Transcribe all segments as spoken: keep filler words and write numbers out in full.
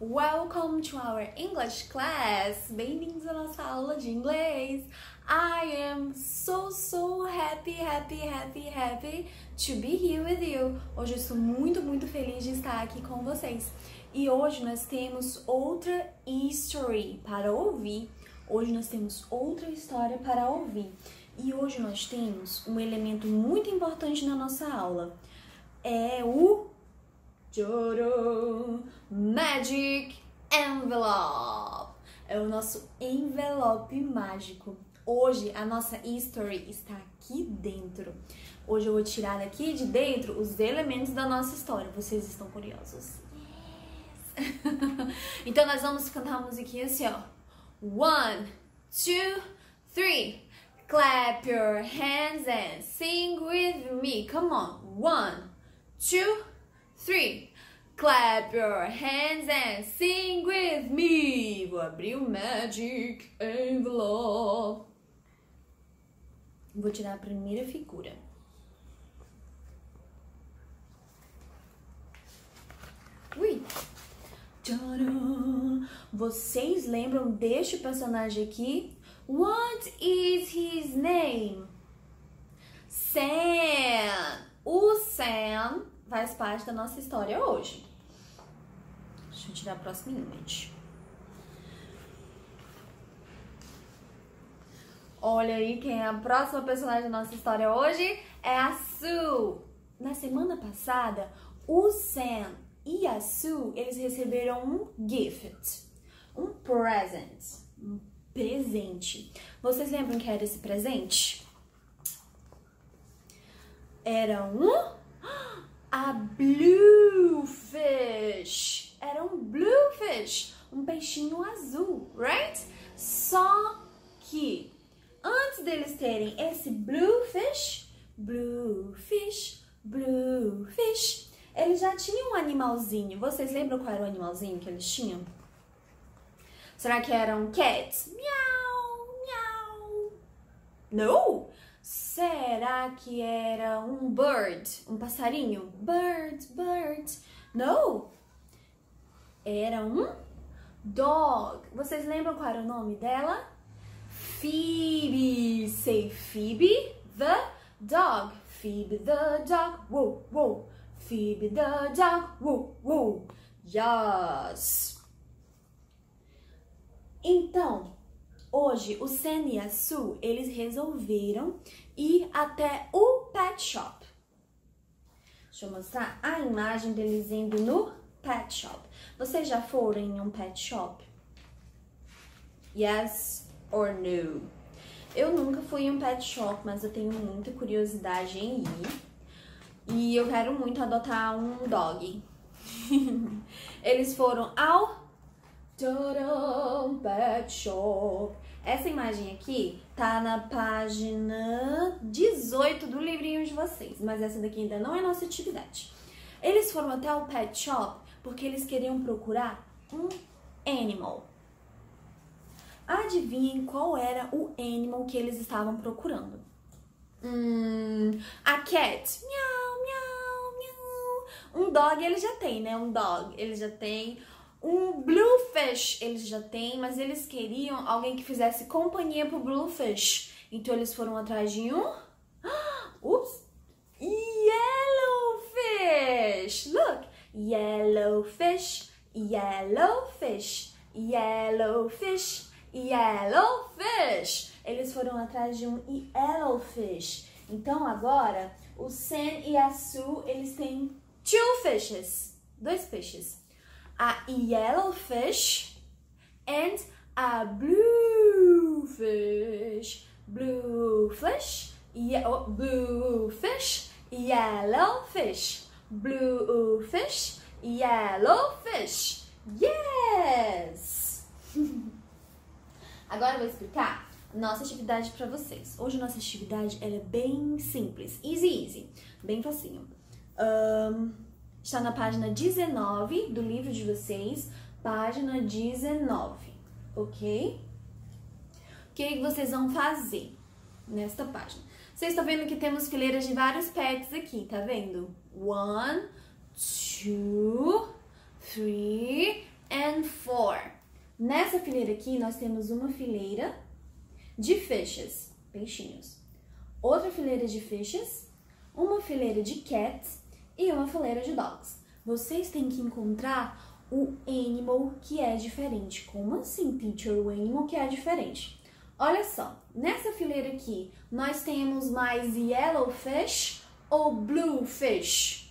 Welcome to our English class! Bem-vindos à nossa aula de inglês! I am so, so happy, happy, happy, happy to be here with you! Hoje eu estou muito, muito feliz de estar aqui com vocês. E hoje nós temos outra history para ouvir. Hoje nós temos outra história para ouvir. E hoje nós temos um elemento muito importante na nossa aula. É o Magic Envelope. É o nosso envelope mágico. Hoje a nossa history está aqui dentro. Hoje eu vou tirar aqui de dentro os elementos da nossa história. Vocês estão curiosos? Yes! Então nós vamos cantar uma musiquinha assim, ó. One, two, three. Clap your hands and sing with me. Come on. One, two, three. Clap your hands and sing with me. Vou abrir o Magic Envelope. Vou tirar a primeira figura. Ui. Tcharam. Vocês lembram deste personagem aqui? What is his name? Sam. O Sam faz parte da nossa história hoje. Deixa eu tirar a próxima image. Olha aí quem é a próxima personagem da nossa história hoje. É a Sue. Na semana passada, o Sam e a Sue, eles receberam um gift. Um present. Um presente. Vocês lembram que era esse presente? Era um... A bluefish. Era um bluefish, um peixinho azul, right? Só que antes deles terem esse bluefish, bluefish, bluefish, eles já tinham um animalzinho. Vocês lembram qual era o animalzinho que eles tinham? Será que era um cat? Miau, miau. Não! Será que era um bird? Um passarinho? Bird, bird. No! Era um dog. Vocês lembram qual era o nome dela? Phoebe. Say Phoebe the dog. Phoebe the dog. Whoa, whoa. Phoebe the dog. Whoa, whoa. Yes. Então, hoje, o Sam e a Sue, eles resolveram ir até o pet shop. Deixa eu mostrar a imagem deles indo no pet shop. Vocês já foram em um pet shop? Yes or no? Eu nunca fui em um pet shop, mas eu tenho muita curiosidade em ir. E eu quero muito adotar um dog. Eles foram ao Tcharam, pet shop. Essa imagem aqui tá na página dezoito do livrinho de vocês, mas essa daqui ainda não é nossa atividade. Eles foram até o pet shop porque eles queriam procurar um animal. Adivinhem qual era o animal que eles estavam procurando? Hum, a cat. Miau, miau, miau. Um dog ele já tem, né? Um dog ele já tem. Um bluefish eles já têm, mas eles queriam alguém que fizesse companhia pro bluefish. Então eles foram atrás de um... Ups! Yellowfish! Look! Yellowfish, yellowfish, yellowfish, yellowfish. Eles foram atrás de um yellowfish. Então agora, o Sam e a Sue, eles têm two fishes. Dois peixes. A yellowfish and a bluefish. Bluefish, ye oh, bluefish, yellowfish. Bluefish, yellowfish. Yes! Agora eu vou explicar nossa atividade para vocês. Hoje nossa atividade ela é bem simples, easy, easy, bem facinho. Um, Está na página dezenove do livro de vocês, página dezenove, ok? O que vocês vão fazer nesta página? Vocês estão vendo que temos fileiras de vários pets aqui, tá vendo? One, two, three and Nessa fileira aqui, nós temos uma fileira de fishes, peixinhos. Outra fileira de fishes, uma fileira de cats e uma fileira de dogs. Vocês têm que encontrar o animal que é diferente. Como assim, teacher? O animal que é diferente. Olha só, nessa fileira aqui, nós temos mais yellow fish ou blue fish?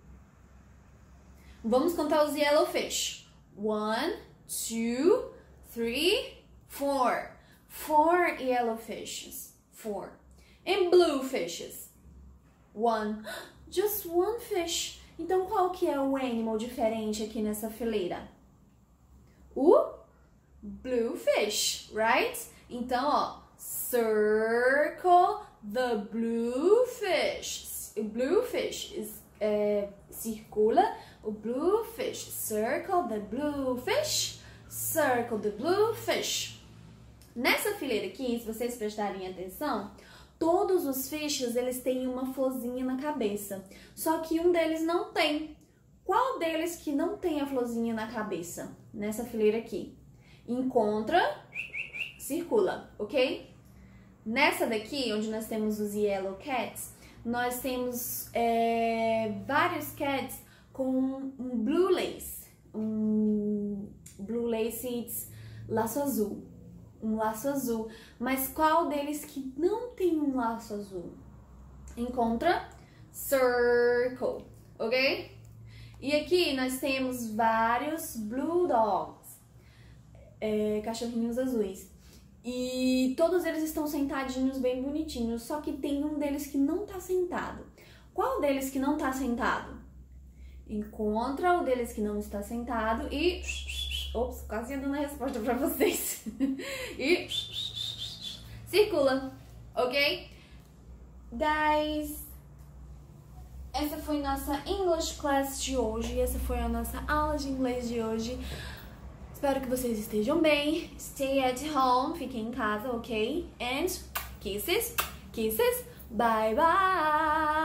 Vamos contar os yellow fish. One, two, three, four. Four yellow fishes. Four. And blue fishes. One. Just one fish. Então, qual que é o animal diferente aqui nessa fileira? O blue fish, right? Então, ó, circle the blue fish. O blue fish is, é, circula o blue fish. Circle the blue fish. Circle the blue fish. Nessa fileira aqui, se vocês prestarem atenção, todos os fishes, eles têm uma florzinha na cabeça. Só que um deles não tem. Qual deles que não tem a florzinha na cabeça? Nessa fileira aqui. Encontra, circula, ok? Nessa daqui, onde nós temos os yellow cats, nós temos é, vários cats com um blue lace. Um blue lace, laço azul. Um laço azul. Mas qual deles que não tem um laço azul? Encontra, circle, ok? E aqui nós temos vários blue dogs, é, cachorrinhos azuis. E todos eles estão sentadinhos bem bonitinhos, só que tem um deles que não tá sentado. Qual deles que não tá sentado? Encontra o deles que não está sentado e... Ops, quase dando a resposta pra vocês. E circula, ok? Guys, essa foi nossa English class de hoje. Essa foi a nossa aula de inglês de hoje. Espero que vocês estejam bem. Stay at home, fiquem em casa, ok? And kisses, kisses, bye bye!